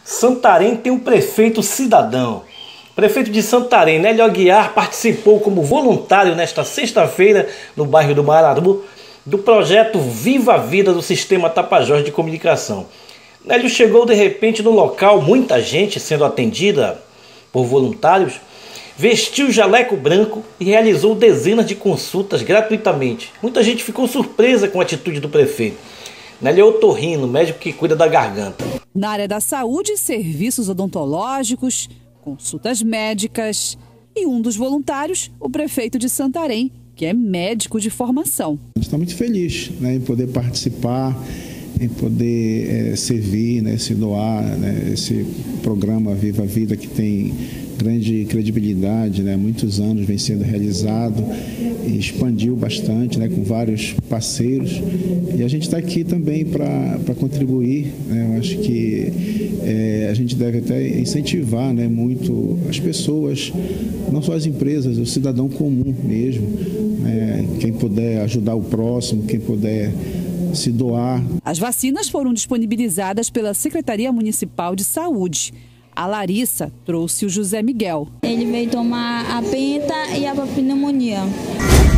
Santarém tem um prefeito cidadão. O prefeito de Santarém, Nélio Aguiar, participou como voluntário nesta sexta-feira, no bairro do Mararu, do projeto Viva a Vida do Sistema Tapajós de Comunicação. Nélio chegou de repente no local, muita gente sendo atendida por voluntários, vestiu jaleco branco e realizou dezenas de consultas gratuitamente. Muita gente ficou surpresa com a atitude do prefeito. Nélio é otorrino, médico que cuida da garganta. Na área da saúde, serviços odontológicos, consultas médicas e um dos voluntários, o prefeito de Santarém, que é médico de formação. A gente está muito feliz, né, em poder participar, em poder servir, né, se doar, né, esse programa Viva a Vida que tem grande credibilidade, né, muitos anos vem sendo realizado e expandiu bastante, né, com vários parceiros, e a gente está aqui também para contribuir, né. Eu acho que a gente deve até incentivar, né, muito as pessoas, não só as empresas, o cidadão comum mesmo, né, quem puder ajudar o próximo, quem puder se doar. As vacinas foram disponibilizadas pela Secretaria Municipal de Saúde. A Larissa trouxe o José Miguel. Ele veio tomar a penta e a pneumonia.